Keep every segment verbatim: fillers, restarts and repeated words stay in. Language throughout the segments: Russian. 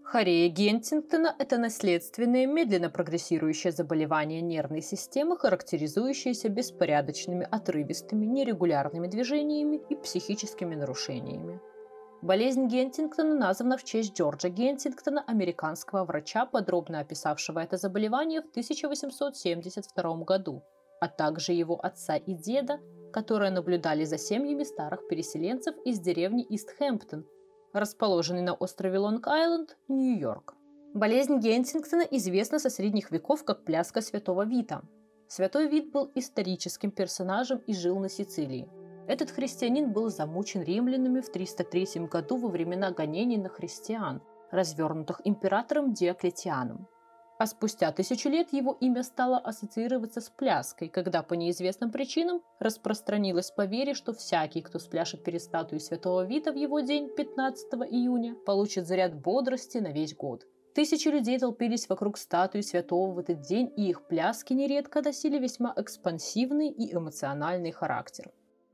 Хорея Гентингтона – это наследственное, медленно прогрессирующее заболевание нервной системы, характеризующееся беспорядочными, отрывистыми, нерегулярными движениями и психическими нарушениями. Болезнь Гентингтона названа в честь Джорджа Гентингтона, американского врача, подробно описавшего это заболевание в тысяча восемьсот семьдесят втором году, а также его отца и деда, которые наблюдали за семьями старых переселенцев из деревни Ист-Хэмптон, расположенный на острове Лонг-Айленд, Нью-Йорк. Болезнь Гентингтона известна со средних веков как пляска Святого Вита. Святой Вит был историческим персонажем и жил на Сицилии. Этот христианин был замучен римлянами в триста третьем году во времена гонений на христиан, развернутых императором Диоклетианом. А спустя тысячу лет его имя стало ассоциироваться с пляской, когда по неизвестным причинам распространилось поверье, что всякий, кто спляшет перед статуей Святого Вита в его день, пятнадцатого июня, получит заряд бодрости на весь год. Тысячи людей толпились вокруг статуи Святого в этот день, и их пляски нередко носили весьма экспансивный и эмоциональный характер.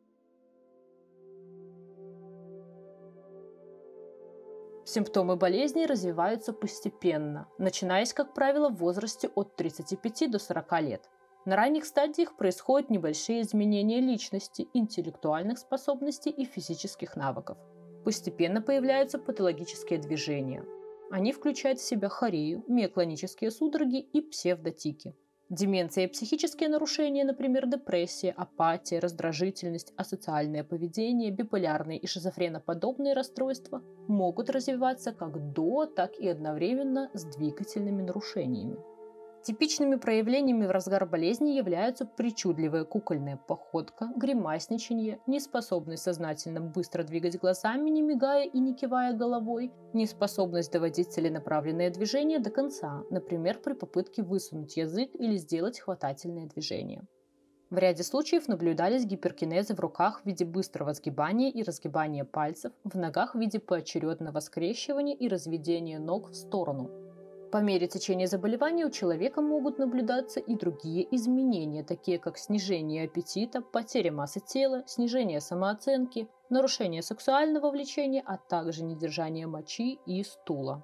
Симптомы болезни развиваются постепенно, начинаясь, как правило, в возрасте от тридцати пяти до сорока лет. На ранних стадиях происходят небольшие изменения личности, интеллектуальных способностей и физических навыков. Постепенно появляются патологические движения. Они включают в себя хорею, миоклонические судороги и псевдотики. Деменция и психические нарушения, например, депрессия, апатия, раздражительность, асоциальное поведение, биполярные и шизофреноподобные расстройства могут развиваться как до, так и одновременно с двигательными нарушениями. Типичными проявлениями в разгар болезни являются причудливая кукольная походка, гримасничание, неспособность сознательно быстро двигать глазами, не мигая и не кивая головой, неспособность доводить целенаправленное движение до конца, например, при попытке высунуть язык или сделать хватательное движение. В ряде случаев наблюдались гиперкинезы в руках в виде быстрого сгибания и разгибания пальцев, в ногах в виде поочередного скрещивания и разведения ног в сторону. По мере течения заболевания у человека могут наблюдаться и другие изменения, такие как снижение аппетита, потеря массы тела, снижение самооценки, нарушение сексуального влечения, а также недержание мочи и стула.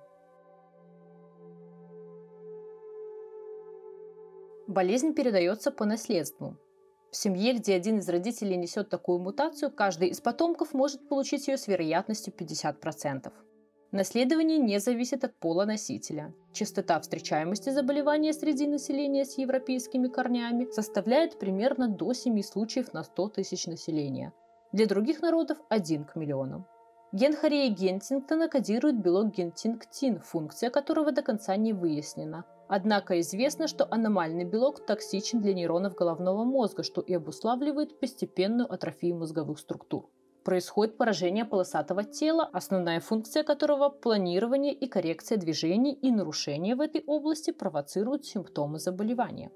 Болезнь передается по наследству. В семье, где один из родителей несет такую мутацию, каждый из потомков может получить ее с вероятностью пятьдесят процентов. Наследование не зависит от пола носителя. Частота встречаемости заболевания среди населения с европейскими корнями составляет примерно до семи случаев на сто тысяч населения. Для других народов – один к миллиону. Ген хореи Гентингтона кодирует белок гентингтин, функция которого до конца не выяснена. Однако известно, что аномальный белок токсичен для нейронов головного мозга, что и обуславливает постепенную атрофию мозговых структур. Происходит поражение полосатого тела, основная функция которого – планирование и коррекция движений, и нарушения в этой области провоцируют симптомы заболевания.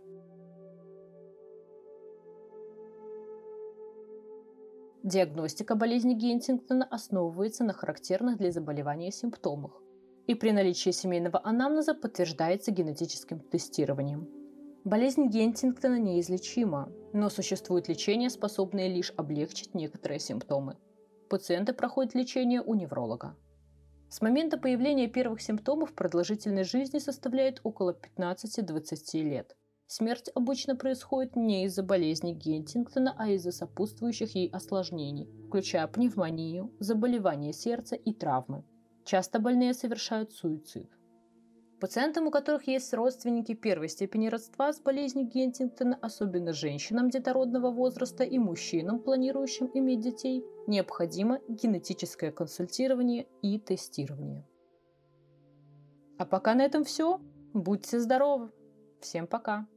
Диагностика болезни Гентингтона основывается на характерных для заболевания симптомах и при наличии семейного анамнеза подтверждается генетическим тестированием. Болезнь Гентингтона неизлечима, но существует лечение, способное лишь облегчить некоторые симптомы. Пациенты проходят лечение у невролога. С момента появления первых симптомов продолжительность жизни составляет около пятнадцати-двадцати лет. Смерть обычно происходит не из-за болезни Гентингтона, а из-за сопутствующих ей осложнений, включая пневмонию, заболевания сердца и травмы. Часто больные совершают суицид. Пациентам, у которых есть родственники первой степени родства с болезнью Гентингтона, особенно женщинам детородного возраста и мужчинам, планирующим иметь детей, необходимо генетическое консультирование и тестирование. А пока на этом все. Будьте здоровы! Всем пока!